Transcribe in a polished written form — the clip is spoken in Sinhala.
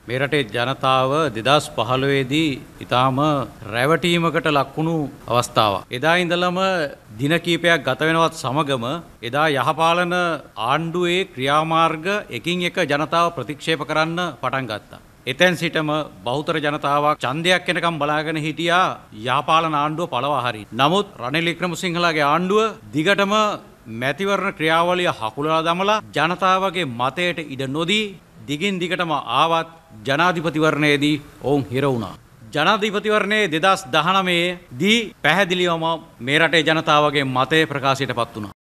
මේ රටේ ජනතාව 2015 දී ඊටාම රැවටීමකට ලක්වුණු අවස්ථාවක්. එදා ඉඳලම දින කීපයක් ගත වෙනවත් සමගම එදා යහපාලන ආණ්ඩුවේ ක්‍රියාමාර්ග එකින් එක ජනතාව ප්‍රතික්ෂේප කරන්න පටන් ගත්තා. එතෙන් සිටම බහුතර ජනතාවක් ඡන්දයක් එනකම් බලාගෙන හිටියා යහපාලන ආණ්ඩුව පළවා හරින්න. නමුත් රනිල් වික්‍රමසිංහලාගේ ආණ්ඩුව දිගටම මැතිවරණ ක්‍රියාවලිය හකුලලා දමලා ජනතාවගේ මතයට ඉඩ නොදී දිගින් දිගටම ආවත් ජනාධිපතිවරණයේදී ඔවුන් හිර වුණා. ජනාධිපතිවරණයේ 2019 දී පැහැදිලිවම මේ රටේ ජනතාවගේ මතය ප්‍රකාශයටපත් වුණා.